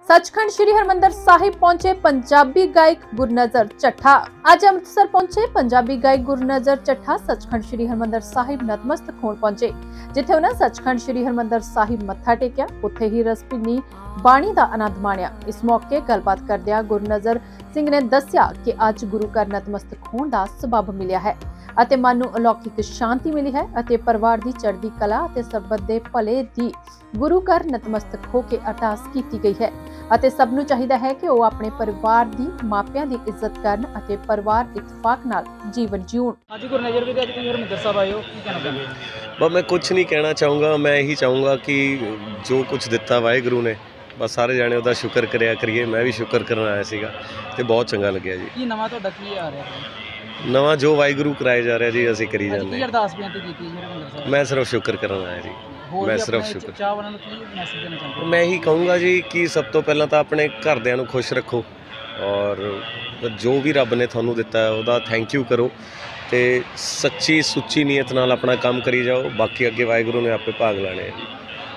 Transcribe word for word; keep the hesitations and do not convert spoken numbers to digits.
सचखंड श्री हरमंदर साहिब पहुंचे पंजाबी गायक गुरनज़र ਚੱਠਾ। ਅੱਜ ਅੰਮ੍ਰਿਤਸਰ ਪਹੁੰਚੇ पंजाबी गायक गुरनज़र ਚੱਠਾ सचखंड श्री हरमंदर साहिब नतमस्तक होण पहुंचे, जिथे उन्हें सचखंड श्री हरमंदर साहिब मत्था टेकिया, उत्थे ही रसभीनी बाणी दा आनंद माणिया। इस मौके गलबात करदिया गुरनज़र सिंह ने दस्सिया कि अज गुरु घर नतमस्तक होण दा सबब मिलिया है ਅਤੇ ਮਨ ਨੂੰ अलौकिक शांति मिली है ਅਤੇ परिवार की चढ़दी कला ਅਤੇ ਸਰਬੱਤ ਦੇ ਭਲੇ ਦੀ गुरु घर नतमस्तक होकर अरदास की गई है ਅਤੇ ਸਭ ਨੂੰ ਚਾਹੀਦਾ ਹੈ ਕਿ ਉਹ ਆਪਣੇ परिवार ਦੀ ਮਾਪਿਆਂ ਦੀ ਇੱਜ਼ਤ ਕਰਨ ਅਤੇ परिवार इतफाक नाल जीवन जीउण। आज गुरनज़र भी आज हरमंदर साहब आए हो, की कहना चाहते हो? बस मैं कुछ नहीं कहना चाहूँगा, मैं यही चाहूँगा कि जो कुछ दिता वाहिगुरू ने बस सारे जाने ਉਹਦਾ ਸ਼ੁਕਰ ਕਰਿਆ ਕਰੀਏ। मैं भी शुक्र ਕਰਨ ਆਇਆ ਸੀਗਾ ਤੇ ਬਹੁਤ ਚੰਗਾ ਲੱਗਿਆ ਜੀ। ਕੀ ਨਵਾਂ ਤੁਹਾਡਾ ਕੀ ਆ ਰਿਹਾ ਹੈ? ਨਵਾਂ ਜੋ ਵਾਹਿਗੁਰੂ ਕਰਾਏ ਜਾ ਰਿਹਾ ਜੀ ਅਸੀਂ ਕਰੀ ਜਾਂਦੇ ਕੀ ਅਰਦਾਸ ਬੇਨਤੀ ਕੀਤੀ ਜੀ ਹਰਮੰਦਰ ਸਾਹਿਬ? ਮੈਂ ਸਿਰਫ ਸ਼ੁਕਰ ਕਰਨ ਆਇਆ ਜੀ, ਮੈਂ ਸਿਰਫ ਸ਼ੁਕਰ। ਚਾਹਵਾਨਾਂ ਨੂੰ ਕੀ ਮੈਸੇਜ ਦੇਣਾ ਚਾਹੁੰਦੇ ਹੋ? ਮੈਂ ਇਹੀ ਕਹੂੰਗਾ ਜੀ ਕਿ ਸਭ ਤੋਂ ਪਹਿਲਾਂ ਤਾਂ ਆਪਣੇ ਘਰਦਿਆਂ ਨੂੰ ਖੁਸ਼ ਰੱਖੋ ਔਰ ਜੋ ਵੀ ਰੱਬ ਨੇ ਤੁਹਾਨੂੰ ਦਿੱਤਾ ਉਹਦਾ ਥੈਂਕ ਯੂ ਕਰੋ ਤੇ ਸੱਚੀ ਸੁੱਚੀ ਨੀਅਤ ਨਾਲ ਆਪਣਾ ਕੰਮ ਕਰੀ ਜਾਓ। ਬਾਕੀ ਅੱਗੇ ਵਾਹਿਗੁਰੂ ਨੇ ਆਪੇ ਭਾਗ ਲਾਣੇ ਆ ਜੀ।